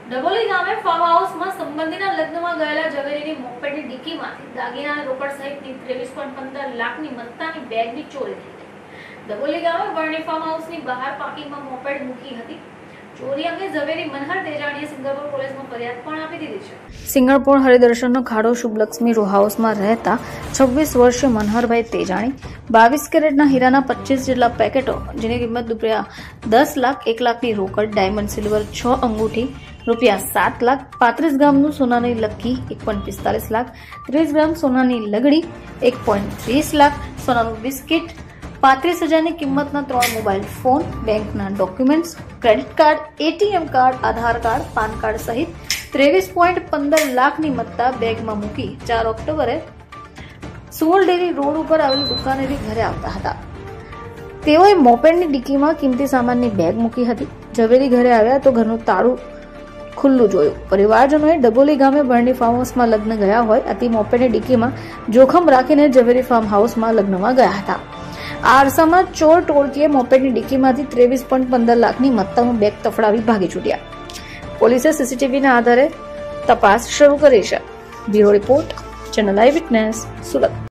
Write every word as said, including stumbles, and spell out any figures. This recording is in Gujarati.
ડભોલી ગામે ફાર્મ હાઉસમાં સંબંધીના લગ્નમાં ગયેલા ઝવેરીની મોપેડની ડિક્કીમાંથી દાગીના રોકડ સહિતની ત્રેવીસ પોઈન્ટ પંદર લાખની મત્તાની બેગની ચોરી થઈ હતી। ડભોલી ગામે વર્ણી ફાર્મ હાઉસની બહાર પાર્કિંગમાં મોપેડ મૂકી હતી। ચોરી અંગે ઝવેરી મનહર તેજાણીએ સિંગરપુર પોલીસમાં ફરિયાદ પણ આપી દીધી છે। સિંગરપુર હરિદર્શનનો ખાડો શુભલક્ષ્મી રો હાઉસમાં રહેતા છવ્વીસ વર્ષીય મનહરભાઈ તેજાણી બાવીસ કેરેટના હીરાના પચીસ જેટલા પેકેટો જેની કિંમત રૂપિયા દસ લાખ એક લાખની રોકડ ડાયમંડ સિલ્વર છ અંગૂઠી રૂપિયા સાત લાખ પાંત્રીસ ગ્રામનું સોનાની લક્કી એક પોઈન્ટ પિસ્તાલીસ લાખ ત્રીસ ગ્રામ સોનાની લગડી એક પોઈન્ટ ત્રીસ લાખ સોનાનું બિસ્કિટ પાંત્રીસ હજારની કિંમતના ત્રણ મોબાઈલ ફોન બેંકના documents credit card ATM card Aadhaar card PAN card સહિત ત્રેવીસ પોઈન્ટ પંદર લાખની મત્તા બેગમાં મૂકી ચાર ઓક્ટોબરે સુવલ ડેરી રોડ ઉપર આવેલી દુકાનેથી ઘરે આવતા હતા। તેઓએ મોપેડની ડિક્કીમાં કિંમતી સામાનની બેગ મૂકી હતી। ઝવેરી ઘરે આવ્યા તો ઘરનું તાળું ખુલ્લું જોયું। પરિવારજનોએ ડભોલી ગામે બરણી ફાર્મ હાઉસમાં લગ્ન ગયા હોય અતિ મોપેડની ડિક્કીમાં જોખમ રાખીને ઝવેરી ફાર્મ હાઉસમાં લગ્નમાં ગયા હતા। આ અરસામાં ચોર ટોળકીએ મોપેડની ડિક્કીમાંથી ત્રેવીસ પોઈન્ટ પંદર લાખની મત્તાનું બેગ તફડાવી ભાગી છૂટ્યા। પોલીસે સીસીટીવીના આધારે તપાસ શરૂ કરી છે। Bureau report, channel eyewitness, Surat.